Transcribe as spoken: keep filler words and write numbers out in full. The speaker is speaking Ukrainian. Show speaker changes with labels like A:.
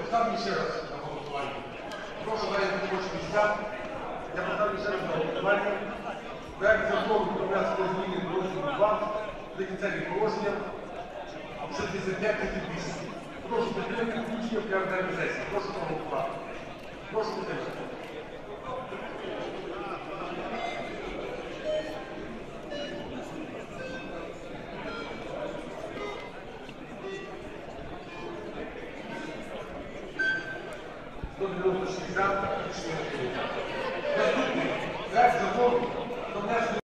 A: поставлю ще раз на голосування. Прошу зайняти робочі місця. Я поставлю ще раз на голосування. Проект закону про внесення зміни до розділу два «Прикінцеві положення» шістдесят п'ять тридцять вісім. Прошу підтримати включення в порядок денний сесії. Прошу проголосувати. Прошу підтримати.